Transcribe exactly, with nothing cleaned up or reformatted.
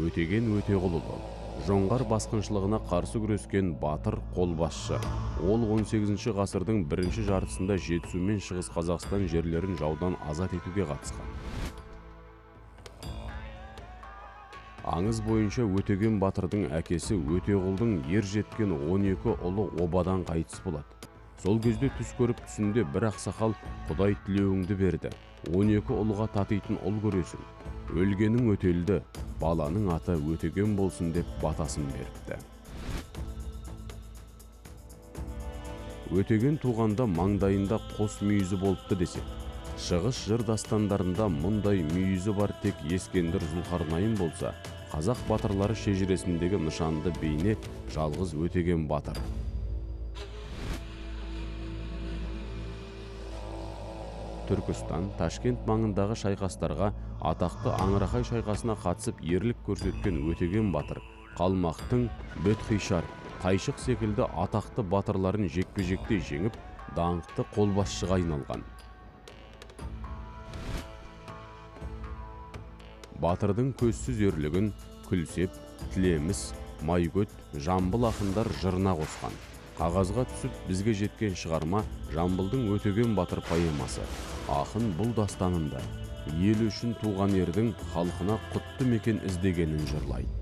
Өтеген Өтеғұлұлы. Жоңғар басқыншылығына қарсы күрескен батыр қолбасшы. Ол он сегізінші ғасырдың бірінші жартысында Жетісу мен Шығыс Қазақстан жерлерін жаудан азат етуге қатысқан. Аңыз бойынша Өтеген батырдың әкесі Өтеғұлдың ер жеткен он екі ұлы обадан қайтыс болады. Сол кезде түс көріп түсінде бір ақсақал Құдай тілеуіңді берді. он екі ұлға татитын ұл көресің. Өлгенің өтелді, баланың аты Өтеген болсын деп батасын беріпті. Өтеген туғанда маңдайында қос мүйізі болыпты десек. Шығыс жыр дастандарында мұндай мүйізі бар тек Ескендір Зұлқарнайын болса, қазақ батырлары шежіресіндегі нышанды бейне жалғыз Өтеген батыр. Түркістан, Ташкент маңындағы шайқастарға, атақты Аңырақай шайқасына қатысып ерлік көрсеткен Өтеген батыр, Қалмақтың Бетхишар, Тайшық секілді атақты батырларын жекпе-жекте жеңіп, даңқты қолбасшыға айналған. Батырдың көзсіз ерлігін Күлсеп, Тілеміс, Майгөт, Жамбыл ақындар жырына қосқан. Қағазға түсіп бізге жеткен шығарма Жамбылдың Өтеген батыр поэмасы. Ақын бұл дастанында ел үшін туған ердің халқына құтты мекен іздегенін жырлайды.